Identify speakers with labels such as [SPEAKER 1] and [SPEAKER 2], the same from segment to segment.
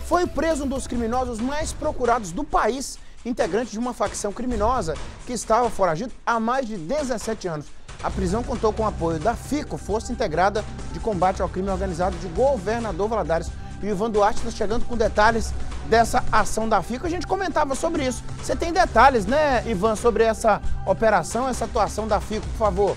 [SPEAKER 1] Foi preso um dos criminosos mais procurados do país, integrante de uma facção criminosa que estava foragido há mais de 17 anos. A prisão contou com o apoio da FICO, Força Integrada de Combate ao Crime Organizado de Governador Valadares. E o Ivan Duarte está chegando com detalhes dessa ação da FICO. A gente comentava sobre isso. Você tem detalhes, né, Ivan, sobre essa operação, essa atuação da FICO, por favor?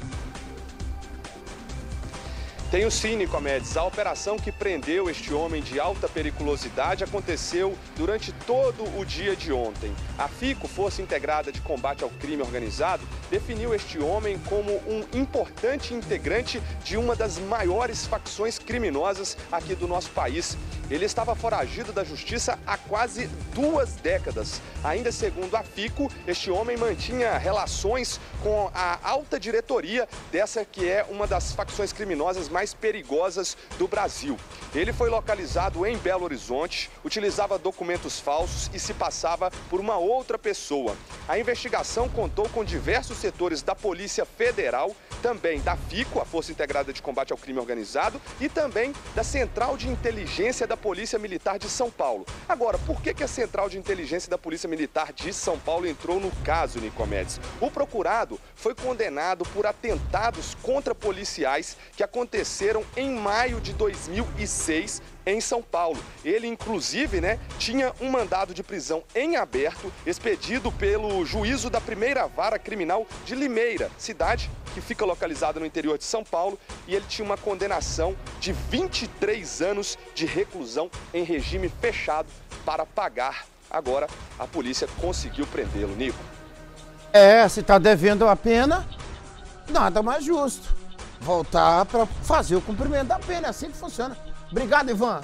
[SPEAKER 2] Tenho sim, Nicomedes. A operação que prendeu este homem de alta periculosidade aconteceu durante todo o dia de ontem. A FICO, Força Integrada de Combate ao Crime Organizado, definiu este homem como um importante integrante de uma das maiores facções criminosas aqui do nosso país. Ele estava foragido da justiça há quase 2 décadas. Ainda segundo a FICO, este homem mantinha relações com a alta diretoria dessa que é uma das facções criminosas mais perigosas do Brasil. Ele foi localizado em Belo Horizonte, utilizava documentos falsos e se passava por uma outra pessoa. A investigação contou com diversos setores da Polícia Federal, também da FICO, a Força Integrada de Combate ao Crime Organizado, e também da Central de Inteligência da Polícia Militar de São Paulo. Agora, por que a Central de Inteligência da Polícia Militar de São Paulo entrou no caso, Nicomedes? O procurado foi condenado por atentados contra policiais que aconteceram em maio de 2006 em São Paulo. Ele, inclusive, tinha um mandado de prisão em aberto, expedido pelo juízo da primeira vara criminal de Limeira, cidade que fica localizada no interior de São Paulo, e ele tinha uma condenação de 23 anos de reclusão em regime fechado para pagar. Agora, a polícia conseguiu prendê-lo, Nico.
[SPEAKER 1] Se está devendo a pena, nada mais justo voltar para fazer o cumprimento da pena. É assim que funciona. Obrigado, Ivan.